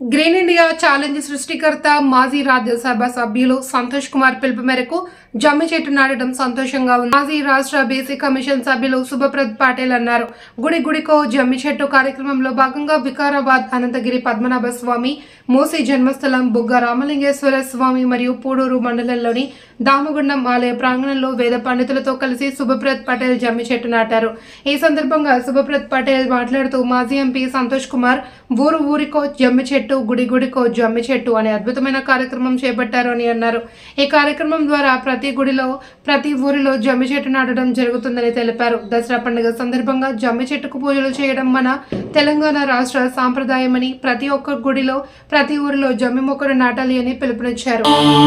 Green India challenge సృష్టికర్త మాజీ రాజ్యసభ సభ్యులు సంతోష్ కుమార్ పిలుపు మేరకు జమ్మి చెట్టు నాటడం సంతోషంగా ఉంది. మాజీ రాష్ట్ర బేసిక్ కమిషన్ సభ్యులు శుభప్రద్ పాటిల్ అన్నారు. గుడికో జమ్మి చెట్టు కార్యక్రమంలో భాగంగా వికారాబాద్ అనంతగిరి పద్మనాభ స్వామి, మూసీ జన్మస్థలం బుగ్గ రామలింగేశ్వర స్వామి మరియు పూడూరు మండలంలోని దామగుండం ఆలయ ప్రాంగణంలో వేద పండితులతో కలిసి శుభప్రద్ పటేల్ జమ్మి చెట్టు నాటారు. ఈ సందర్భంగా శుభప్రద్ పటేల్ మాట్లాడుతూ మాజీ ఎంపీ సంతోష్ కుమార్ ఊరికో జమ్మి చెట్టు, గుడికో జమ్మి చెట్టు అనే అద్భుతమైన కార్యక్రమం చేపట్టారు అని అన్నారు. ఈ కార్యక్రమం ద్వారా ప్రతి గుడిలో, ప్రతి ఊరిలో జమ్మి చెట్టు నాటడం జరుగుతుందని తెలిపారు. దసరా పండుగ సందర్భంగా జమ్మి చెట్టుకు పూజలు చేయడం మన తెలంగాణ రాష్ట్ర సాంప్రదాయమని, ప్రతి ఒక్క గుడిలో, ప్రతి ఊరిలో జమ్మి మొక్కను నాటాలి అని పిలుపునిచ్చారు.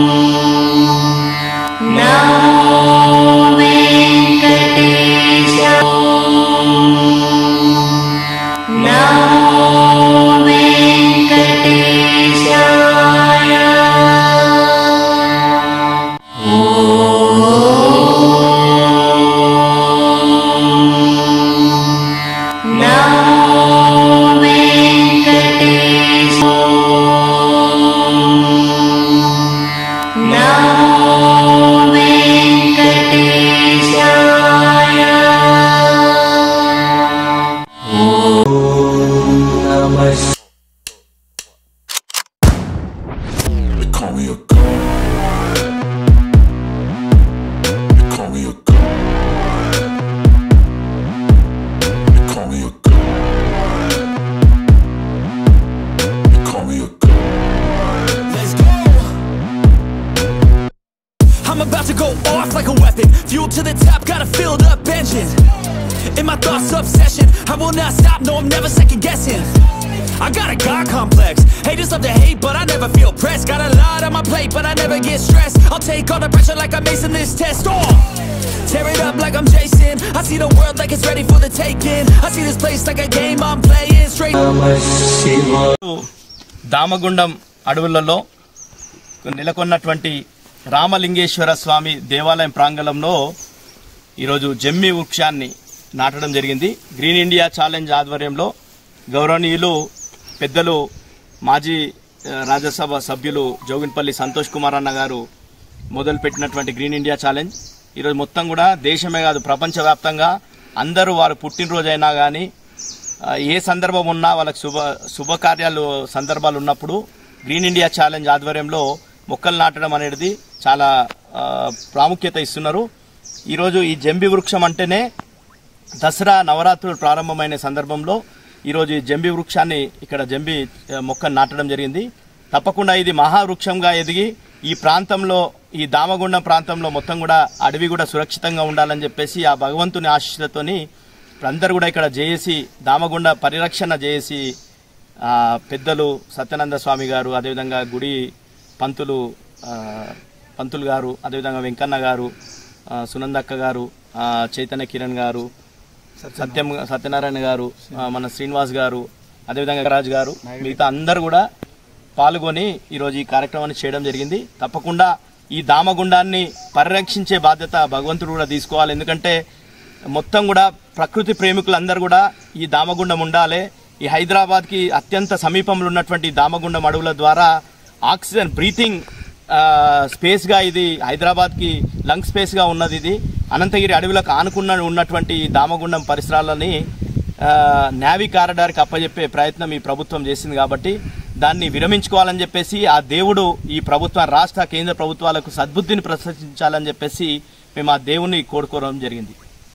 I'm about to go off like a weapon. Fuel to the top, got a filled up engine. In my thoughts, obsession. I will not stop, no, I'm never second guessing. I got a God complex. Haters love to hate, but I never feel pressed. Got a lot on my plate, but I never get stressed. I'll take all the pressure like I'm acing this test. Oh! Tear it up like I'm Jason. I see the world like it's ready for the taking. I see this place like a game I'm playing straight. Damagundam అడవులలో నెలకొన్నటువంటి రామలింగేశ్వర స్వామి దేవాలయం ప్రాంగణంలో ఈరోజు జమ్మి వృక్షాన్ని నాటడం జరిగింది. Green India challenge ఆధ్వర్యంలో గౌరవనీయులు పెద్దలు మాజీ రాజ్యసభ సభ్యులు జోగిన్పల్లి సంతోష్ కుమార్ అన్న గారు మొదలుపెట్టినటువంటి గ్రీన్ ఇండియా ఛాలెంజ్ ఈరోజు మొత్తం కూడా దేశమే కాదు ప్రపంచవ్యాప్తంగా అందరూ వారు పుట్టినరోజైనా కానీ ఏ సందర్భం ఉన్నా వాళ్ళకి శుభకార్యాలు సందర్భాలు ఉన్నప్పుడు గ్రీన్ ఇండియా ఛాలెంజ్ ఆధ్వర్యంలో మొక్కలు నాటడం అనేది చాలా ప్రాముఖ్యత ఇస్తున్నారు. ఈరోజు ఈ జంబి వృక్షం అంటేనే దసరా నవరాత్రులు ప్రారంభమైన సందర్భంలో ఈరోజు ఈ జంబి వృక్షాన్ని ఇక్కడ జంబి మొక్కను నాటడం జరిగింది. తప్పకుండా ఇది మహావృక్షంగా ఎదిగి ఈ ప్రాంతంలో, ఈ దామగుండం ప్రాంతంలో మొత్తం కూడా అడవి కూడా సురక్షితంగా ఉండాలని చెప్పేసి ఆ భగవంతుని ఆశీస్సులతోని అందరూ కూడా ఇక్కడ జేఏసీ దామగుండ పరిరక్షణ జేఏసీ పెద్దలు సత్యానంద స్వామి గారు, అదేవిధంగా గుడి పంతులు గారు, అదేవిధంగా వెంకన్న గారు, సునందక్క గారు, చైతన్య కిరణ్ గారు, సత్యనారాయణ గారు, మన శ్రీనివాస్ గారు, అదేవిధంగా రాజు గారు, మిగతా అందరూ కూడా పాల్గొని ఈరోజు ఈ కార్యక్రమాన్ని చేయడం జరిగింది. తప్పకుండా ఈ దామగుండాన్ని పరిరక్షించే బాధ్యత భగవంతుడు కూడా తీసుకోవాలి. ఎందుకంటే మొత్తం కూడా ప్రకృతి ప్రేమికులందరూ కూడా ఈ దామగుండం ఉండాలి. ఈ హైదరాబాద్కి అత్యంత సమీపంలో ఉన్నటువంటి దామగుండం అడవుల ద్వారా ఆక్సిజన్ బ్రీతింగ్ స్పేస్గా ఇది హైదరాబాద్కి లంగ్ స్పేస్గా ఉన్నది. ఇది అనంతగిరి అడవులకు ఉన్నటువంటి దామగుండం పరిసరాలని నేవీ కారిడార్కి అప్పచెప్పే ప్రయత్నం ఈ ప్రభుత్వం చేసింది. కాబట్టి దాన్ని విరమించుకోవాలని చెప్పేసి ఆ దేవుడు ఈ ప్రభుత్వం, రాష్ట్ర కేంద్ర ప్రభుత్వాలకు సద్బుద్ధిని ప్రదర్శించాలని చెప్పేసి మేము ఆ దేవుని కోరుకోవడం జరిగింది.